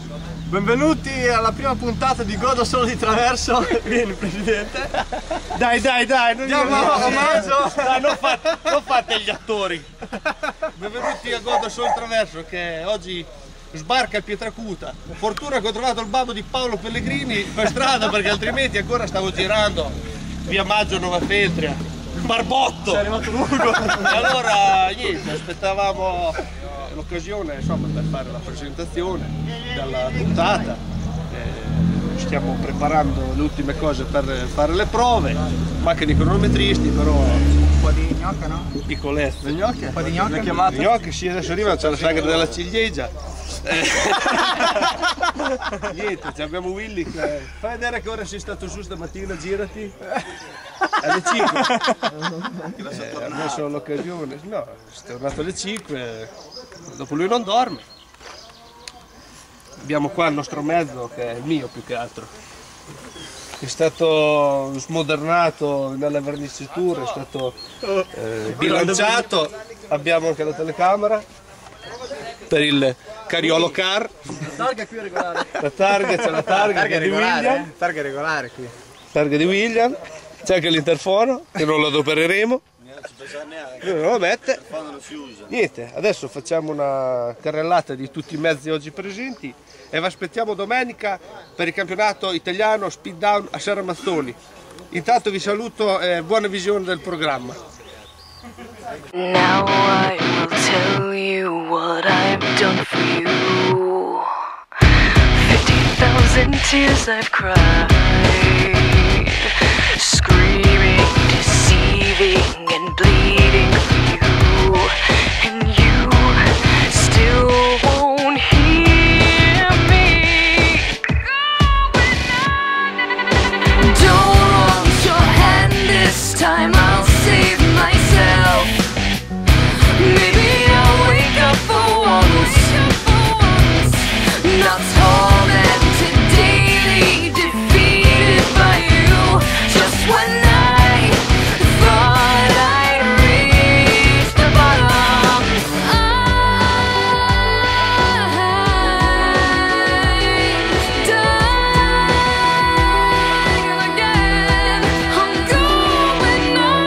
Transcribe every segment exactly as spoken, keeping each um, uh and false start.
Benvenuti alla prima puntata di Godo solo di traverso. Vieni presidente. Dai dai dai, non andiamo a omaggio. Dai, non fate, non fate gli attori. Benvenuti a Godo solo di traverso che oggi sbarca a Pietracuta. Fortuna che ho trovato il babbo di Paolo Pellegrini per strada perché altrimenti ancora stavo girando via Maggio Nuova Feltria. Barbotto! Sei arrivato lungo. Allora niente, aspettavamo l'occasione insomma per fare la presentazione della puntata. Eh, stiamo preparando le ultime cose per fare le prove, mancano i cronometristi però. Un po' di gnocca, no? Piccolezze. Le gnocche? Un po' di gnocca? Chiamate? Gnocche, sì, adesso arriva, c'è la sagra della ciliegia. Eh. Niente, abbiamo Willy che... Fai vedere che ora sei stato su stamattina, girati. Alle cinque. Eh, ha messo l'occasione. No, è tornato alle cinque. Dopo lui non dorme. Abbiamo qua il nostro mezzo che è il mio più che altro. È stato smodernato nelle verniciature, è stato eh, bilanciato. Abbiamo anche la telecamera per il Cariolo Car. La targa qui è regolare. La targa, c'è la targa, targa di William. Eh? Targa regolare qui. Targa di William. C'è anche l'interfono che non lo adopereremo. Non lo mette. Niente, adesso facciamo una carrellata di tutti i mezzi oggi presenti e vi aspettiamo domenica per il campionato italiano speed down a Serramazzoni. Intanto vi saluto e buona visione del programma. Now I will tell you what I've done for you. Fifty thousand tears I've cried, screaming, deceiving and bleeding for you, and you still won't hear me. Don't want your hand this time, I'll save myself. Maybe I'll wake up for once, not tormented daily, defeated by you. Just when I thought I'd reached the bottom, I'm dying again. I'm going on.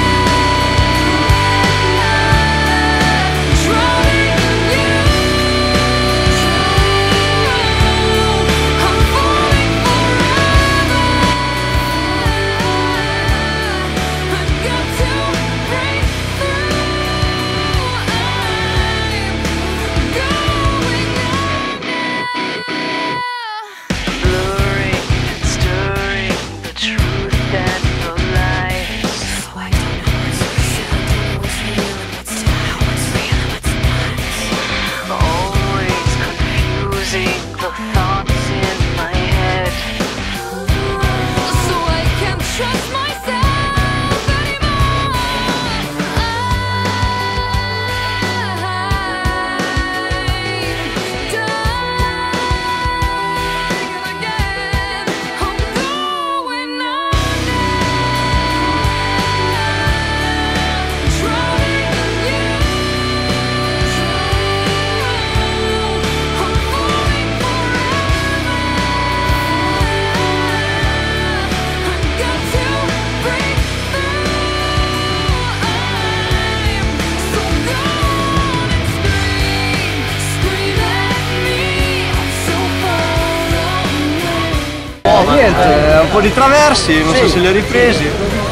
Niente, un po' di traversi, non so se li ho ripresi.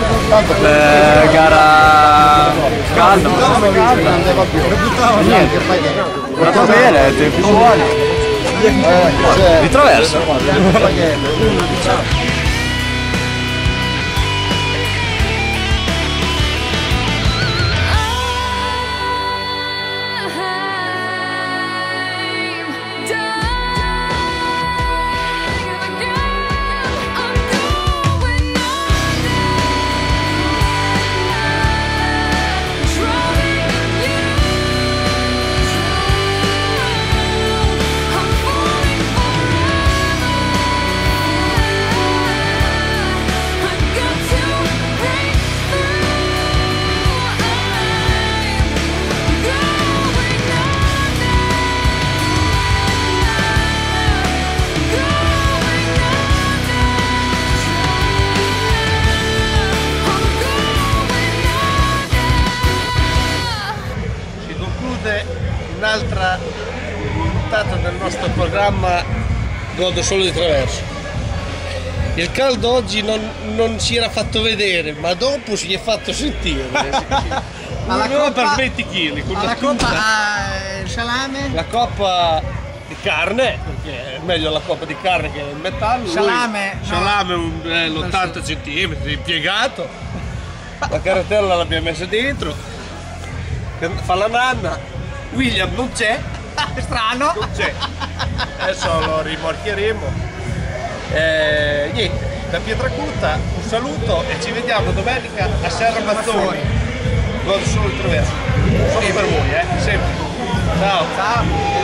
Eh, gara calda, niente, va bene, tempi buoni. Di traverso. I'm falling forever. un'altra puntata del nostro programma Godo solo di traverso. Il caldo oggi non, non si era fatto vedere, ma dopo si è fatto sentire. Alla Una coppa- per venti chili, con Alla la coppa tuta. ah, il salame, La coppa di carne, perché è meglio la coppa di carne che il metallo. Lui- Salame, no. salame un, eh, l'ottanta centimetri, piegato. La carretella l'abbiamo messa dentro. Fa la nanna. William non c'è. strano. Non c'è. Adesso lo rimorchieremo. Eh, niente, da Pietracuta un saluto e ci vediamo domenica a Serra Mazzoni. Godo solo il traverso. Solo per voi, eh, sempre. Ciao. Ciao.